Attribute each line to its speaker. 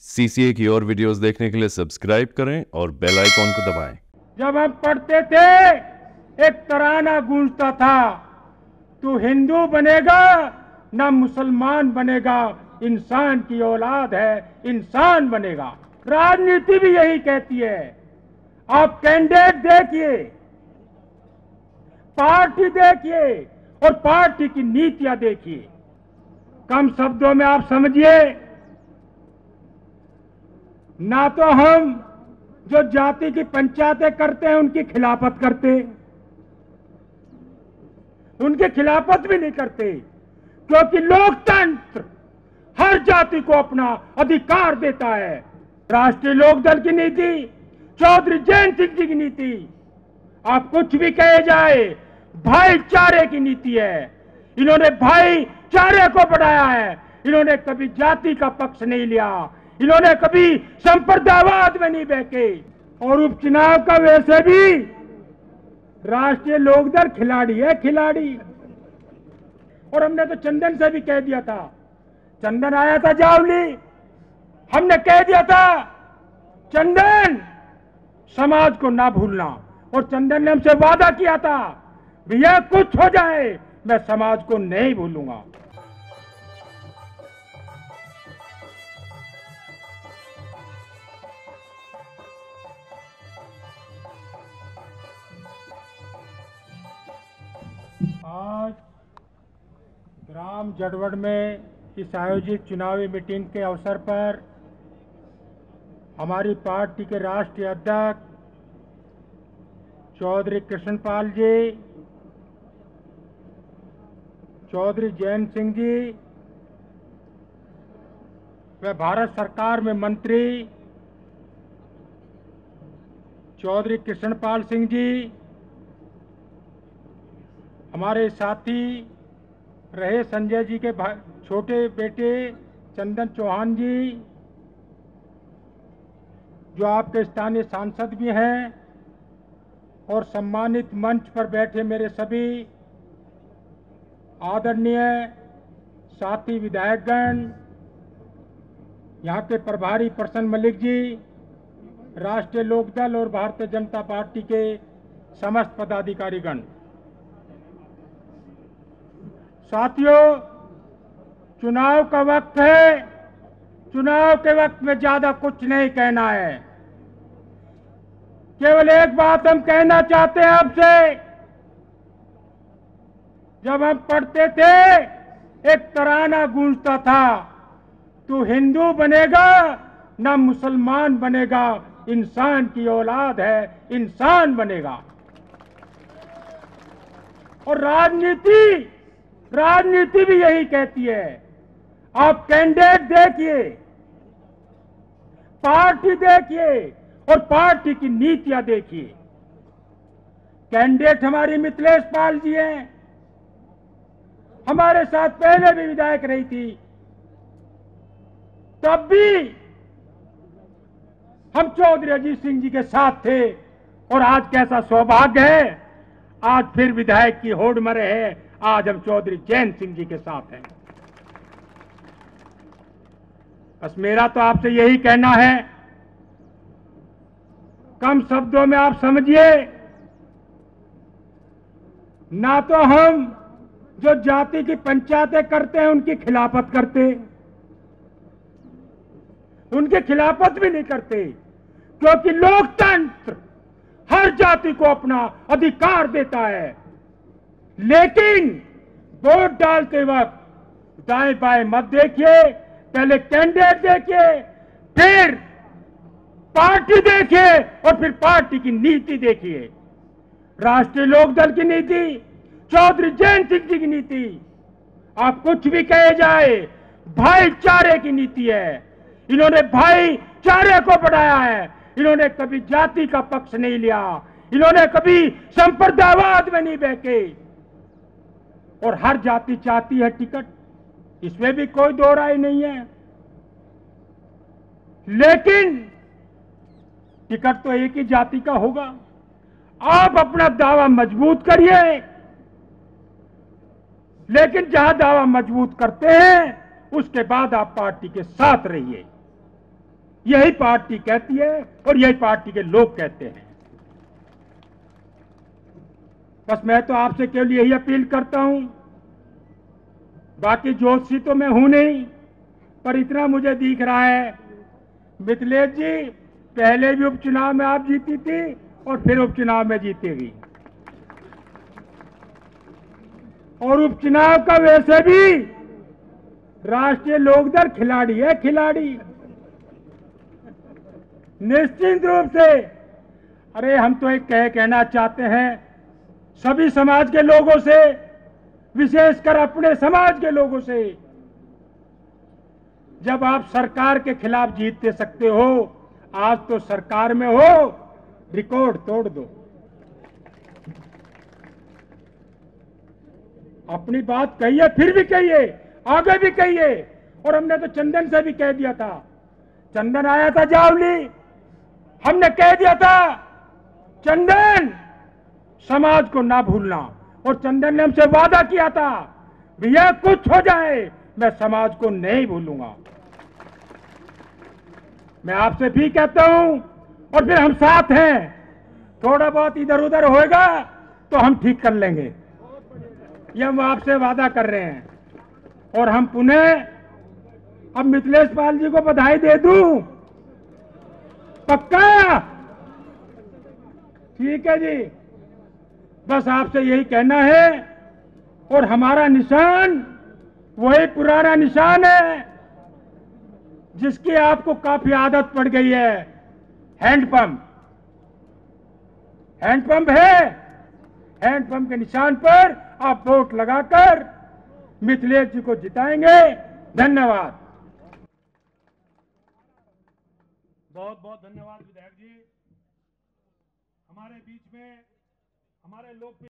Speaker 1: CCA की और videos देखने के लिए सब्सक्राइब करें और बेल आइकॉन को दबाएं।
Speaker 2: जब हम पढ़ते थे एक तराना गूंजता था, तू हिंदू बनेगा ना मुसलमान बनेगा, इंसान की औलाद है इंसान बनेगा। राजनीति भी यही कहती है। आप कैंडिडेट देखिए, पार्टी देखिए और पार्टी की नीतियां देखिए। कम शब्दों में आप समझिए, ना तो हम जो जाति की पंचायतें करते हैं उनकी खिलाफत करते, उनकी खिलाफत भी नहीं करते, क्योंकि लोकतंत्र हर जाति को अपना अधिकार देता है। राष्ट्रीय लोकदल की नीति, चौधरी जैन सिंह जी की नीति, आप कुछ भी कहे जाए, भाईचारे की नीति है। इन्होंने भाईचारे को बढ़ाया है। इन्होंने कभी जाति का पक्ष नहीं लिया, इन्होंने कभी संप्रदायवाद में नहीं बहके। और उपचुनाव का वैसे भी राष्ट्रीय लोकदल खिलाड़ी है, खिलाड़ी। और हमने तो चंदन से भी कह दिया था, चंदन आया था जावली, हमने कह दिया था चंदन समाज को ना भूलना, और चंदन ने हमसे वादा किया था भैया कुछ हो जाए मैं समाज को नहीं भूलूंगा। आज ग्राम जड़वड़ में इस आयोजित चुनावी मीटिंग के अवसर पर हमारी पार्टी के राष्ट्रीय अध्यक्ष चौधरी कृष्णपाल जी, चौधरी जैन सिंह जी व भारत सरकार में मंत्री चौधरी कृष्णपाल सिंह जी, हमारे साथी रहे संजय जी के छोटे बेटे चंदन चौहान जी, जो आपके स्थानीय सांसद भी हैं, और सम्मानित मंच पर बैठे मेरे सभी आदरणीय साथी विधायकगण, यहाँ के प्रभारी प्रसन्न मलिक जी, राष्ट्रीय लोकदल और भारतीय जनता पार्टी के समस्त पदाधिकारीगण। साथियों, चुनाव का वक्त है। चुनाव के वक्त में ज्यादा कुछ नहीं कहना है। केवल एक बात हम कहना चाहते हैं आपसे। जब हम पढ़ते थे एक तराना गूंजता था, तू हिंदू बनेगा ना मुसलमान बनेगा, इंसान की औलाद है इंसान बनेगा। और राजनीति भी यही कहती है। आप कैंडिडेट देखिए, पार्टी देखिए और पार्टी की नीतियां देखिए। कैंडिडेट हमारी मिथिलेश पाल जी हैं, हमारे साथ पहले भी विधायक रही थी, तब भी हम चौधरी अजीत सिंह जी के साथ थे। और आज कैसा सौभाग्य है, आज फिर विधायक की होड़ में रहे, आज हम चौधरी जैन सिंह जी के साथ हैं। बस मेरा तो आपसे यही कहना है, कम शब्दों में आप समझिए, ना तो हम जो जाति की पंचायतें करते हैं उनकी खिलाफत करते, उनकी खिलाफत भी नहीं करते, क्योंकि लोकतंत्र हर जाति को अपना अधिकार देता है। लेकिन वोट डालते वक्त दाएं बाएं मत देखिए, पहले कैंडिडेट देखिए, फिर पार्टी देखिए और फिर पार्टी की नीति देखिए। राष्ट्रीय लोकदल की नीति, चौधरी जैन सिंह जी की नीति, आप कुछ भी कहे जाए, भाईचारे की नीति है। इन्होंने भाईचारे को बढ़ाया है। इन्होंने कभी जाति का पक्ष नहीं लिया, इन्होंने कभी संप्रदायवाद में नहीं बहके। और हर जाति चाहती है टिकट, इसमें भी कोई दो राय नहीं है। लेकिन टिकट तो एक ही जाति का होगा। आप अपना दावा मजबूत करिए, लेकिन जहां दावा मजबूत करते हैं उसके बाद आप पार्टी के साथ रहिए। यही पार्टी कहती है और यही पार्टी के लोग कहते हैं। बस मैं तो आपसे केवल यही अपील करता हूं, बाकी जोशी तो मैं हूं नहीं, पर इतना मुझे दिख रहा है, मिथिलेश जी पहले भी उपचुनाव में आप जीती थी और फिर उपचुनाव में जीतेगी, और उपचुनाव का वैसे भी राष्ट्रीय लोकदल खिलाड़ी है, खिलाड़ी निश्चित रूप से। अरे हम तो एक कहना चाहते हैं सभी समाज के लोगों से, विशेषकर अपने समाज के लोगों से, जब आप सरकार के खिलाफ जीत सकते हो, आज तो सरकार में हो, रिकॉर्ड तोड़ दो। अपनी बात कहिए, फिर भी कहिए, आगे भी कहिए, और हमने तो चंदन से भी कह दिया था, चंदन आया था जावली, हमने कह दिया था चंदन समाज को ना भूलना, और चंदन ने हमसे वादा किया था भैया कुछ हो जाए मैं समाज को नहीं भूलूंगा। मैं आपसे भी कहता हूं, और फिर हम साथ हैं, थोड़ा बहुत इधर उधर होएगा तो हम ठीक कर लेंगे, ये हम आपसे वादा कर रहे हैं। और हम पुनः अब मिथिलेश पाल जी को बधाई दे दूं, पक्का? ठीक है जी, बस आपसे यही कहना है, और हमारा निशान वही पुराना निशान है जिसकी आपको काफी आदत पड़ गई है, हैंडपंप। हैंडपंप है, हैंडपंप के निशान पर आप वोट लगाकर मिथिलेश जी को जिताएंगे। धन्यवाद।
Speaker 3: बहुत बहुत धन्यवाद विधायक जी। हमारे बीच में हमारे लोग